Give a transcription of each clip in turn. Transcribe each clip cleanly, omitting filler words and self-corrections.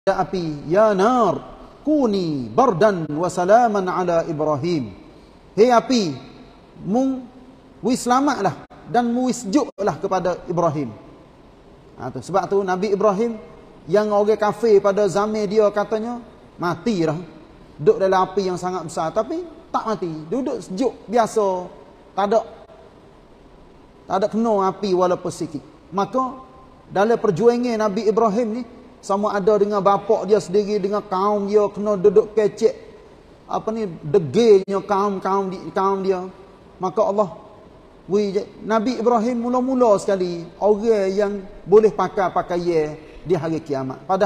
api, ya nar kuni bardan wa salaman ala Ibrahim. Hei api, mung wis selamatlah dan mu wis sejuklah kepada Ibrahim. Sebab tu Nabi Ibrahim yang orang kafir pada zaman dia katanya mati dah. Duduk dalam api yang sangat besar, tapi tak mati. Duduk sejuk biasa. Tak ada kena api walaupun sikit. Maka dalam perjuangan Nabi Ibrahim ni, sama ada dengan bapak dia sendiri, dengan kaum dia, kena duduk kecek degilnya kaum dia. Maka Allah Nabi Ibrahim mula-mula sekali orang yang boleh pakai di hari kiamat. Padahal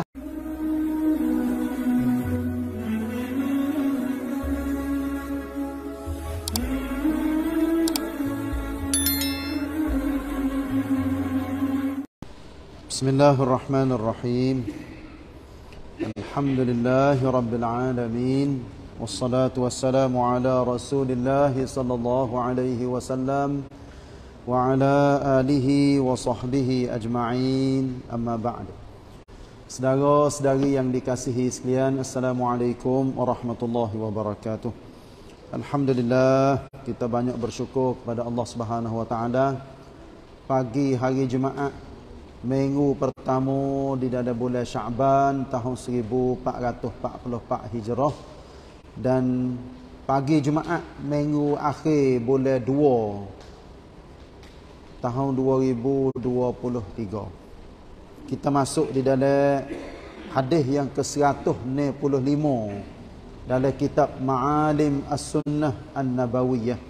Bismillahirrahmanirrahim. Alhamdulillahi rabbil alamin. Wassalatu wassalamu ala Rasulillah sallallahu alaihi wasallam wa ala alihi wa sahbihi ajma'in. Amma ba'd. Saudara-saudari yang dikasihi sekalian, assalamualaikum warahmatullahi wabarakatuh. Alhamdulillah, kita banyak bersyukur kepada Allah Subhanahu wa taala. Pagi hari Jumaat, minggu pertama di dalam bulan Syaban tahun 1444 Hijrah, dan pagi Jumaat minggu akhir bulan 2 tahun 2023. Kita masuk di dalam hadis yang ke-165 dalam kitab Ma'alim As-Sunnah An-Nabawiyah.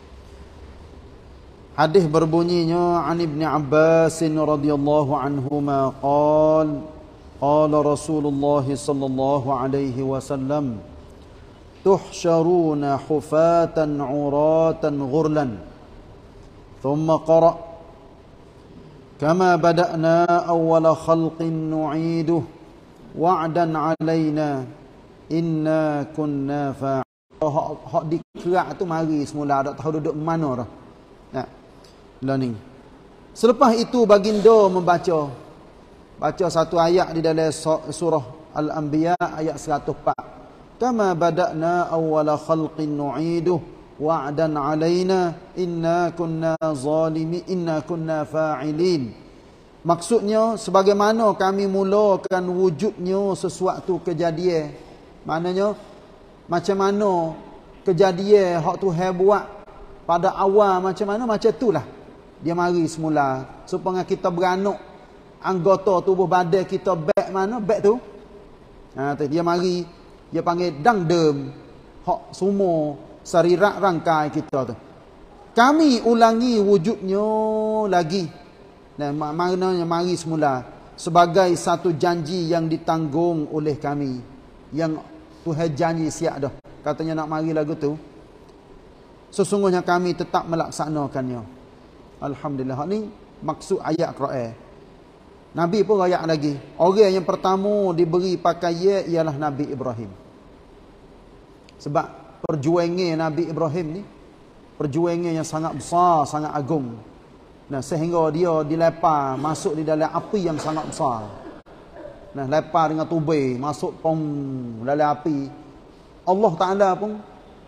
Hadis berbunyinya, an Ibn Abbas radhiyallahu anhuma qala Rasulullah sallallahu alaihi wasallam, tuhsyaruna hufatan uratan ghurlan, thumma qara kama bada'na awwala khalqin nu'iduh wa'dan alaina inna kunna fa'ilin. Hak dikerak tu mari semula, tak tahu duduk mana dah. Learning. Selepas itu baginda membaca satu ayat di dalam surah Al-Anbiya ayat 104. Kama bada'na awwala khalqin nu'iduh wa'dan 'alaina inna kunna zalimin inna kunna fa'ilin. Maksudnya, sebagaimana kami mulakan wujudnya sesuatu kejadian. Maknanya macam mana kejadian hak Tuhan buat pada awal, macam mana, macam itulah dia mari semula, supaya kita beranak anggota tubuh badan kita back mana, back tu. Dia mari, dia panggil dangdem hak semua sarirat rangkai kita tu. Kami ulangi wujudnya lagi. Dan maknanya mari semula sebagai satu janji yang ditanggung oleh kami, yang Tuhan janji siap dah. Katanya nak mari lagu tu, sesungguhnya kami tetap melaksanakannya. Alhamdulillah. Ini maksud ayat Quran. Nabi pun rayak lagi. Orang yang pertama diberi pakaian ialah Nabi Ibrahim. Sebab perjuangan Nabi Ibrahim ni, perjuangan yang sangat besar, sangat agung. Nah, sehingga dia dilepar masuk di dalam api yang sangat besar. Nah, lepar dengan tubai, masuk pom dalam api. Allah Ta'ala pun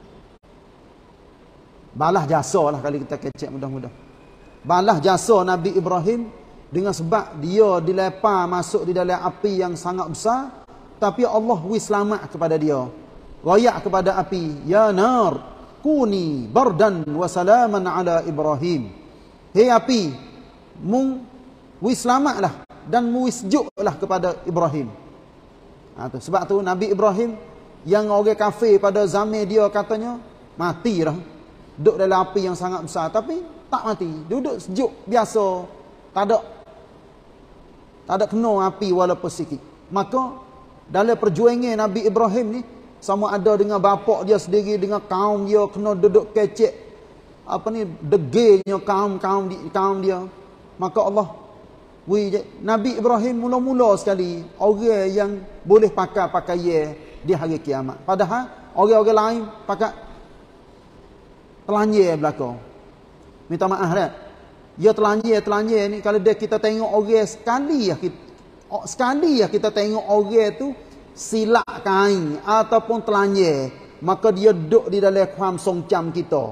balas jasa lah, kalau kita kecek mudah-mudah. Balas jasa Nabi Ibrahim dengan sebab dia dilepar masuk di dalam api yang sangat besar, tapi Allah wis selamat kepada dia. Rayak kepada api, ya nar kuni bardan wa salaman ala Ibrahim. Hei api, mung wis selamatlah dan mu wis sejuklah kepada Ibrahim. Sebab tu Nabi Ibrahim yang orang kafir pada zaman dia katanya mati dah. Duduk dalam api yang sangat besar, tapi tak mati. Duduk sejuk biasa. Tak ada kena api walaupun sikit. Maka dalam perjuangan Nabi Ibrahim ni, sama ada dengan bapak dia sendiri, dengan kaum dia, kena duduk kecek degilnya kaum dia. Maka Allah Nabi Ibrahim mula-mula sekali orang yang boleh pakai di hari kiamat. Padahal orang-orang lain pakai telanjir belakang. Minta maaf dah. Ya telanjir ni, kalau kita tengok orang sekali Sekali ya kita tengok orang tu silap kain ataupun telanjang, maka dia duduk di dalam kuam songcam kita.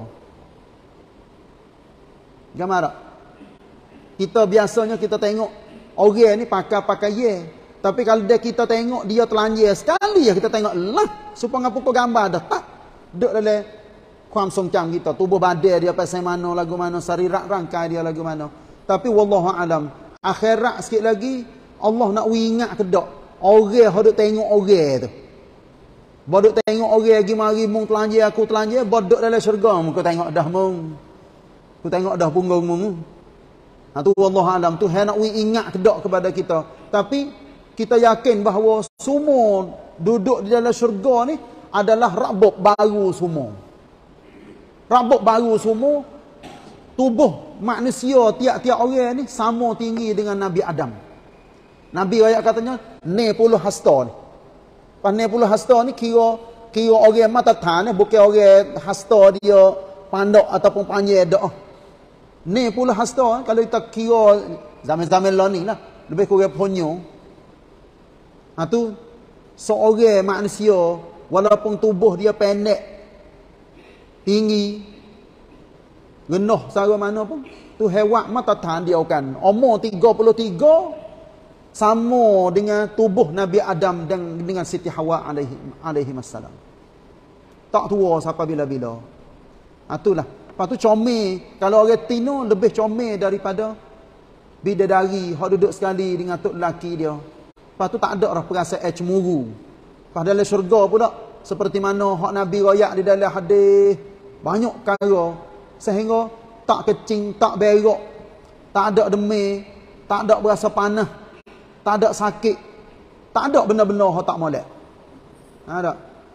Gambar tak? Kita biasanya kita tengok orang ni pakai ye. Tapi kalau kita tengok dia telanjang sekali ya kita tengok lah supaya apa gambar dah tak duduk dalam kuam songcam kita, tubuh badan dia pasal mana lagu mana, sarirak rangkai dia lagu mana. Tapi wallahu alam, akhirat sikit lagi Allah nak ingat ke tak orang hodok tengok orang tu. Bodok tengok orang lagi mari mung telanjang aku telanjang, bodok dalam syurga muka tengok dah mung. Aku tengok dah punggung mung. Ha tu wallahu alam tu nak ingat ke tak kepada kita. Tapi kita yakin bahawa semua duduk di dalam syurga ni adalah rabuk baru semua. Rabuk baru semua. Tubuh manusia tiap-tiap orang ni sama tinggi dengan Nabi Adam. Nabi ayat katanya 90 hasta ni. Pas 90 hasta ni kira orang mata tan ni bukan orang hasta dia pandok ataupun panjang dak. 90 hasta kalau kita kira zaman-zaman lah ni lah lebih kurang ponyo. Ha tu seorang manusia walaupun tubuh dia pendek tinggi genuh sara mana pun tu hewan mata tan dia kan umur 33 sama dengan tubuh Nabi Adam dan dengan Siti Hawa alaihi wassalam. Tak tua sampai bila-bila. Itulah. Lepas tu comel, kalau orang tino lebih comel daripada bidadari hok duduk sekali dengan tok lelaki dia. Lepas tu tak ada dah perasaan cemburu. Pas dalam syurga pula seperti mana hok Nabi royak di dalam hadis, banyak perkara sehingga tak kecing, tak berok, tak ada demam, tak ada berasa panas, tak ada sakit, tak ada benda-benda hok tak molek. Ada.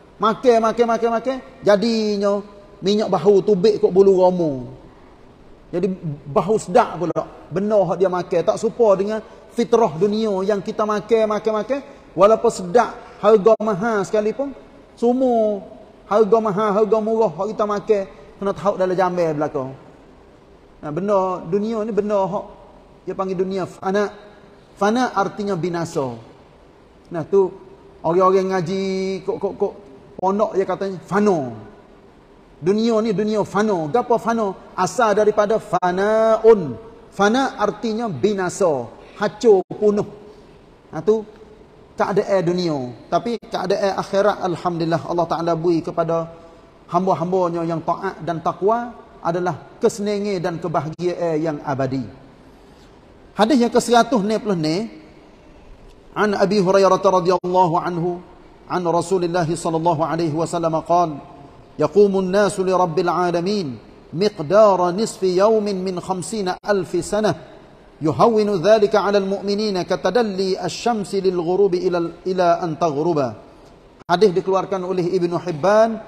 Makan, jadinya minyak bahu tubik kot bulu roma. Jadi bahu sedap pula. Benda hok dia makan tak serupa dengan fitrah dunia yang kita makan walaupun sedap, harga mahal sekalipun, semua harga mahal, harga murah hok kita makan kena tahu dalam jambil belakang. Nah, benda dunia ni benda hok dia panggil dunia fana. Fana artinya binasa. Nah tu orang-orang ngaji kok pondok dia katanya fano. Dunia ni dunia fano. Gapo fano? Asal daripada fanaun. Fana artinya binasa, hancur punah. Nah tu keadaan dunia. Tapi keadaan akhirat alhamdulillah Allah Taala beri kepada hamba-hambanya yang taat dan takwa adalah kesenangan dan kebahagiaan yang abadi. Hadis yang ke-160 ni an Abi Hurairah radhiyallahu anhu an Rasulullah sallallahu alaihi wasallam qala yaqumu an-nasu li rabbil alamin miqdara nisfi yawmin min 50,000 sanah yuhawwinu dhalika 'ala al-mu'minina katadalli asy-syamsi lil-ghurubi ila an taghruba. Hadis dikeluarkan oleh Ibnu Hibban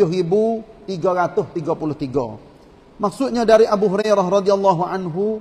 7333. Maksudnya dari Abu Hurairah radhiyallahu anhu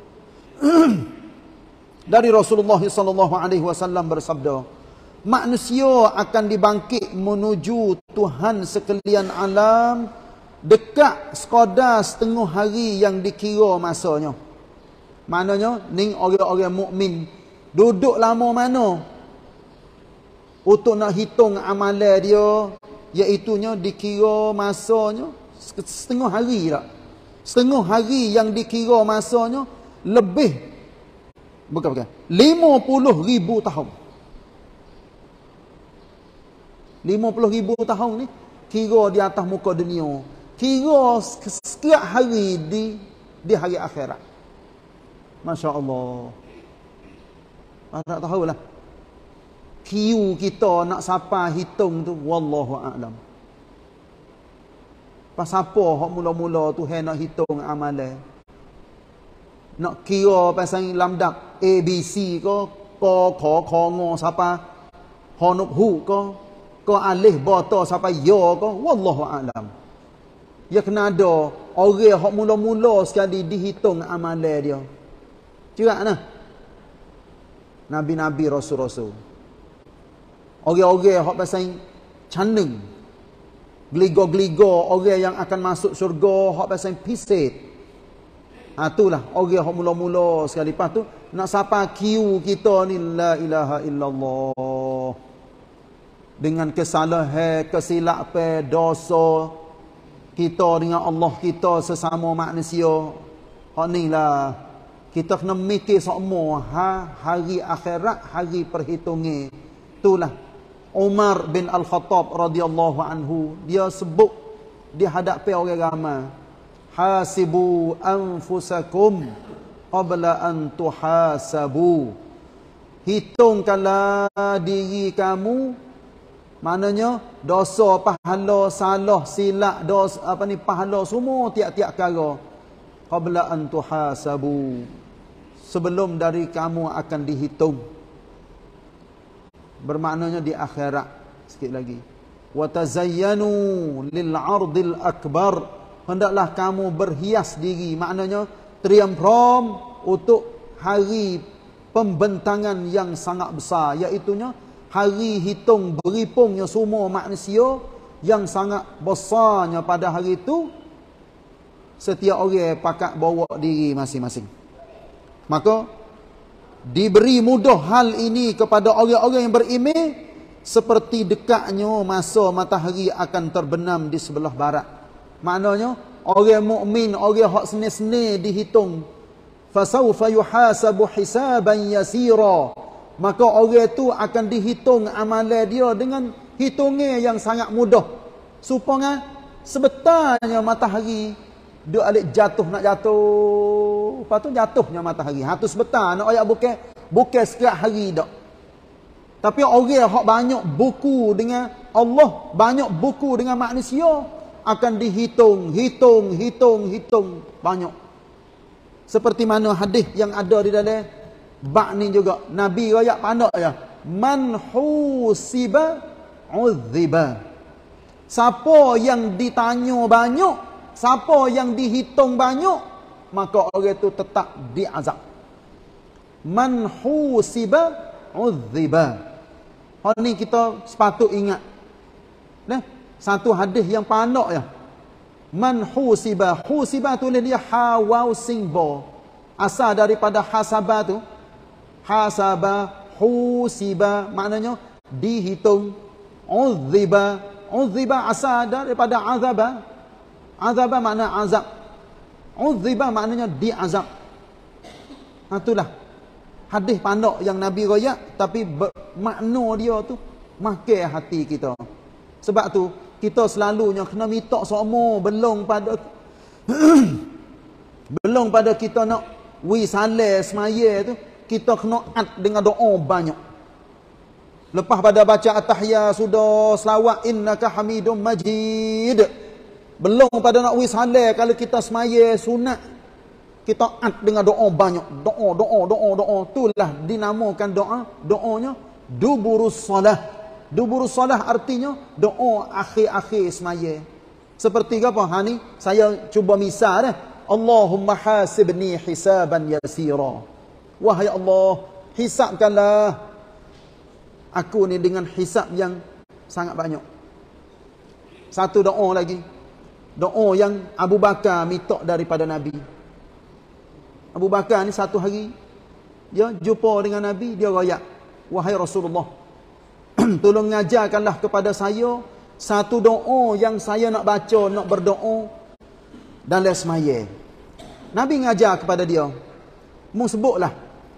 dari Rasulullah sallallahu alaihi wasallam bersabda, manusia akan dibangkit menuju Tuhan sekalian alam dekat sekadar setengah hari yang dikira masanya. Maknanya ni orang-orang mukmin duduk lama mana untuk nak hitung amalan dia, iaitunya dikira masanya setengah hari tak. Setengah hari yang dikira masanya lebih bukan 50,000 tahun. 50,000 tahun ni kira di atas muka dunia. Kira setiap hari di hari akhirat. Masya Allah. Tak tahulah. Kiu kita nak siapa hitung tu wallahu a'lam. Pas siapa hok mula-mula Tuhan nak hitung amalan. Nak kira pasal lamdak A B C ko kha ngo siapa honuk hu ko alif bata siapa ya ko wallahu a'lam. Ya kena ada orang hok mula-mula sekali dihitung amalan dia. Cerak nah. Nabi-nabi rasul-rasul. Orang-orang hok pasal caneng. Geligo-geligo orang yang akan masuk syurga hok pasal pisit. Itulah orang yang mula-mula sekali. Lepas tu nak sapa kiu kita ni la ilaha illallah. Dengan kesalahan, kesilapan, dosa kita dengan Allah kita sesama manusia. Hak ni lah kita kena mikir semua hari akhirat, hari perhitungan. Itulah Umar bin Al-Khattab radhiyallahu anhu, dia sebut di hadapan orang ramai, hasibu anfusakum qabla an tuhasabu. Hitungkanlah diri kamu, maknanya dosa, pahala, salah, silap, dosa pahala semua tiap-tiap perkara. Qabla an tuhasabu, sebelum dari kamu akan dihitung. Bermaknanya di akhirat. Sikit lagi, wa tazayyanu lil 'ardil akbar, hendaklah kamu berhias diri, maknanya triumph untuk hari pembentangan yang sangat besar, iaitunya hari hitung berhipungnya semua manusia yang sangat besarnya. Pada hari itu setiap orang pakat bawa diri masing-masing. Maka diberi mudah hal ini kepada orang-orang yang beriman, seperti dekatnya masa matahari akan terbenam di sebelah barat. Maknanya orang mukmin, orang hak seni-seni dihitung, fasawfa yuhasabu hisaban yasira, maka orang itu akan dihitung amalan dia dengan hitungan yang sangat mudah. Supaya sebenarnya matahari dia alik jatuh, nak jatuh, lepas tu jatuhnya matahari. Itu sebentar nak ayat bukan sekejap hari dak. Tapi orang hak banyak buku dengan Allah, banyak buku dengan manusia, akan dihitung, hitung banyak. Seperti mana hadis yang ada di dalam bab ni juga, Nabi royak pandak ya, man husiba udziba. Siapa yang ditanya banyak, siapa yang dihitung banyak, maka orang itu tetap diazab. Man husiba udziba. Hal ni kita sepatut ingat. Nah, satu hadis yang pandak ya. Man husiba, husiba tulis dia ha waw sin ba. Asal daripada hasaba tu. Hasaba, husiba, maknanya dihitung. Udziba, udziba asal daripada azaba. Azaba makna azab. Udziba maknanya diazab. Itulah hadis pandak yang Nabi royak, tapi makna dia tu makan hati kita. Sebab tu kita selalunya kena minta semua belong pada belong pada kita nak wisale semaya tu, kita kena ad dengan doa banyak. Lepas pada baca at-tahiyat sudah selawat innaka hamidum majid, belong pada nak wisale kalau kita semaya sunat, kita ad dengan doa banyak. Doa. Itulah dinamakan doanya duburus salah. Duburus salah artinya doa akhir-akhir semaya. Seperti apa? Ha ni saya cuba misal dah. Allahumma hasibni hisaban yasira. Wahai Allah, hisabkanlah aku ni dengan hisab yang sangat banyak. Satu doa lagi. Doa yang Abu Bakar minta daripada Nabi. Abu Bakar ni satu hari dia jumpa dengan Nabi, dia royak, wahai Rasulullah, tolong ngajarkanlah kepada saya satu doa yang saya nak baca, nak berdoa dalam semaya. Nabi ngajar kepada dia, mu sebutlah,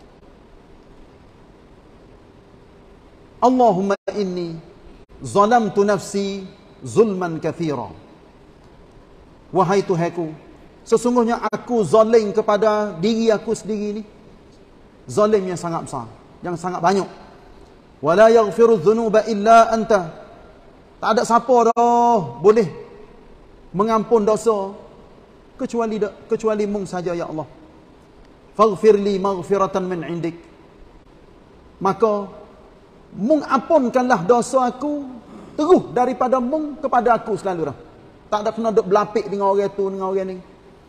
Allahumma inni zalamtu nafsi zulman kathira. Wahai Tuhanku, sesungguhnya aku zalim kepada diri aku sendiri ni, zalim yang sangat besar, yang sangat banyak. Wala yaghfiru dhunuba illa anta. Tak ada siapa dah boleh mengampun dosa kecuali mung saja ya Allah. Faghfirli maghfiratan min indik. Maka mung ampunkanlah dosa aku terus daripada mung kepada aku selalu dah. Tak ada kena duk berlapik dengan orang tu, dengan orang ni.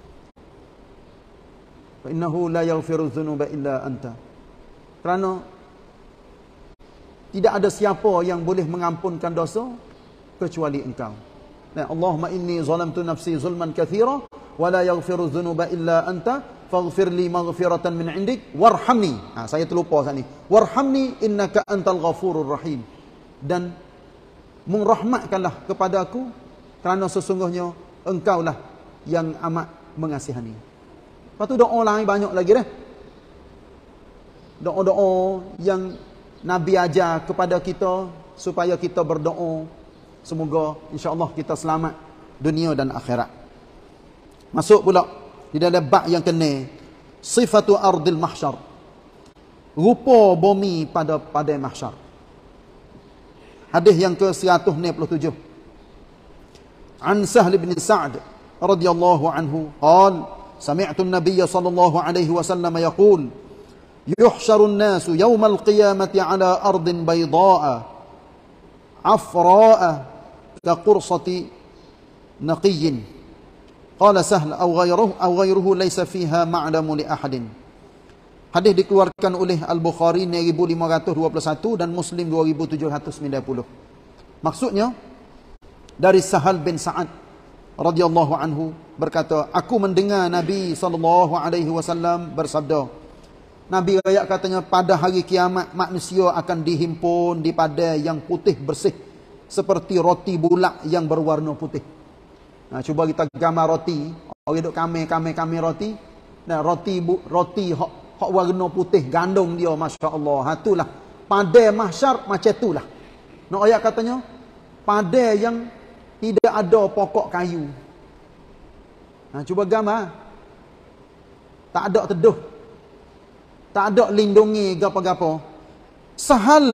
Fa innahu la yaghfiru dhunuba illa anta. Kerana tidak ada siapa yang boleh mengampunkan dosa kecuali engkau. Nah, Allahumma inni zalamtu nafsi zulman katsira wa la yaghfiru dhunuba illa anta faghfir li maghfiratan min 'indik warhamni. Saya terlupa saat ni. Warhamni innaka antal ghafurur rahim. Dan mengrahmatkanlah kepada aku kerana sesungguhnya engkaulah yang amat mengasihani. Lepas tu doa lain banyak lagi dah. Doa-doa yang Nabi ajar kepada kita supaya kita berdoa semoga insya-Allah kita selamat dunia dan akhirat. Masuk pula di dalam bab yang kena sifatu ardil mahsyar. Rupa bumi pada mahsyar. Hadis yang ke-197. An Sahl bin Sa'd radhiyallahu anhu qala sami'tu an-nabiy sallallahu alaihi wasallam yaqul yuhsyaru an-nasu yawmal qiyamati ala ardin bayda'a afra'a ka qursati naqiyyin. Qala Sahl aw ghayruhu laysa fiha ma'lamu li ahadin. Hadis dikeluarkan oleh Al-Bukhari 1521 dan Muslim 2790. Maksudnya dari Sahal bin Sa'ad radhiyallahu anhu berkata, aku mendengar Nabi SAW bersabda. Nabi ayat katanya, pada hari kiamat manusia akan dihimpun di padang yang putih bersih seperti roti bulat yang berwarna putih. Nah, cuba kita gambar roti, orang duk kame roti. Nah, roti hak warna putih gandum dia, masya-Allah. Itulah padang mahsyar macam itulah. Nak ayat katanya padang yang tidak ada pokok kayu. Nah, cuba gambar. Tak ada teduh. Tak ada lindungi gapo-gapo. Sahal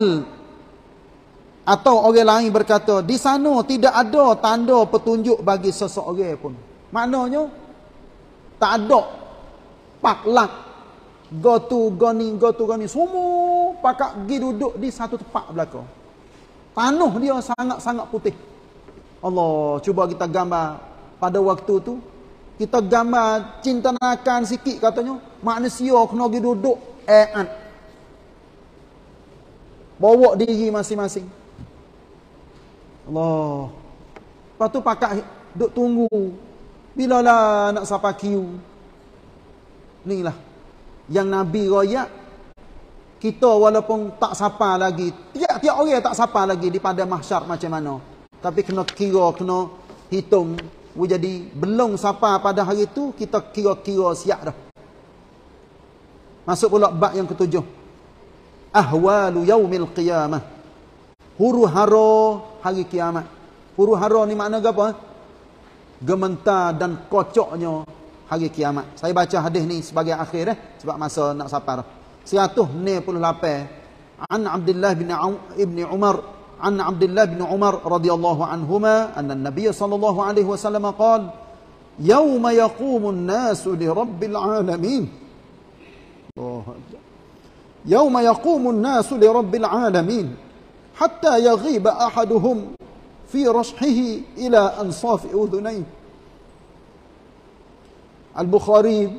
atau orang lain berkata, di sana tidak ada tanda petunjuk bagi seseorang pun. Maknanya tak ada paklak go to goni semua pakak pergi duduk di satu tempat belakang. Tanah dia sangat-sangat putih. Allah, cuba kita gambar pada waktu tu, kita gambar cintanakan sikit katanya, manusia kena pergi duduk bawa diri masing-masing. Allah. Lepas tu pakak duduk tunggu bilalah nak sapa kiu. Inilah yang Nabi royak. Kita walaupun tak sapa lagi, tiap-tiap orang tak sapa lagi di pada mahsyar macam mana, tapi kena kira, kena hitung. Jadi belum sapa pada hari itu, kita kira-kira siap dah. Masuk pula bab yang ketujuh, ahwalu yaumil qiyamah. Huru-hara hari kiamat. Huru-hara ni makna apa? Gementar dan kocoknya hari kiamat. Saya baca hadis ni sebagai akhir sebab masa nak sapa dah. 198 an Abdullah bin Umar an Abdullah bin Umar radhiyallahu anhuma anna an-nabiy sallallahu alaihi wasallam qala yauma yaqumun nasu li rabbil alamin. Yauma yaqumun nasu li rabbil alamin hatta yaghiba ahaduhum fi rashhihi ila ansafi udhunayhi. Al-Bukhari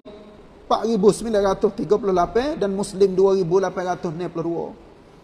4938 dan Muslim 2892.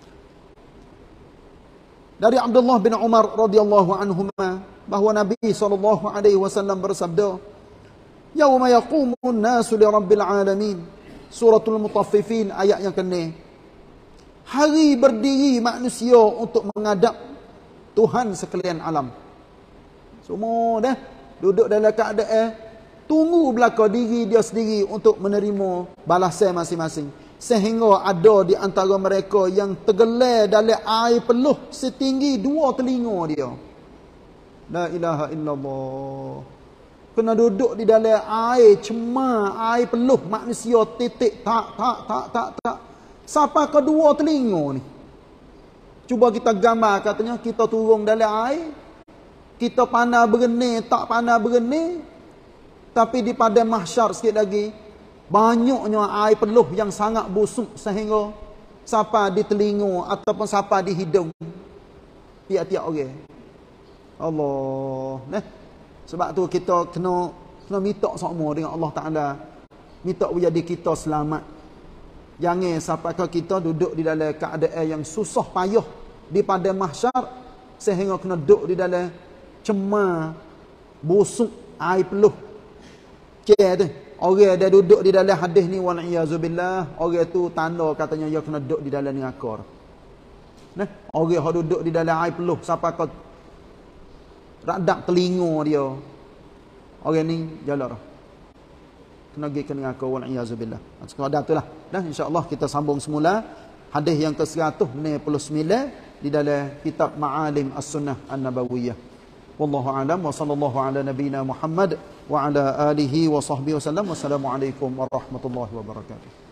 Dari Abdullah bin Umar radhiyallahu anhuma bahawa Nabi sallallahu alaihi wasallam bersabda, "Yauma yaqumun nasu li rabbil alamin." Suratul Mutaffifin ayat yang ke-6. Hari berdiri manusia untuk menghadap Tuhan sekalian alam. Semua dah duduk dalam keadaan tunggu belaka diri dia sendiri untuk menerima balasan masing-masing. Sehingga ada di antara mereka yang tergelar dalam air peluh setinggi 2 telinga dia. La ilaha illallah. Kena duduk di dalam air cemar, air peluh manusia titik tak. Sampai ke 2 telinga ni. Cuba kita gambar katanya kita turun dalam air. Kita pandai berenang, tak pandai berenang. Tapi di pada mahsyar sikit lagi, banyaknya air peluh yang sangat busuk sehingga sampai di telinga ataupun sampai di hidung tiap-tiap orang. Allah. Sebab tu kita kena minta semua dengan Allah Ta'ala. Minta jadi kita selamat. Jangan sampai kita duduk di dalam keadaan yang susah payah di pada mahsyar sehingga kena duduk di dalam cemar, busuk, air peluh. orang ada duduk di dalam hadis ni wal iazubillah, orang tu tanda katanya dia kena duduk di dalam neraka. Nah, orang yang duduk di dalam air peluh sampai kau radak telinga dia. Orang ni jalan kena pergi ke neraka wal iazubillah. Sekadar itulah. Dah insya-Allah kita sambung semula hadis yang ke-199 di dalam kitab Ma'alim As-Sunnah An-Nabawiyah. Wallahu a'lam wa sallallahu ala nabiyyina Muhammad wa ala alihi wa sahbihi wasallam. Wassalamualaikum warahmatullahi wabarakatuh.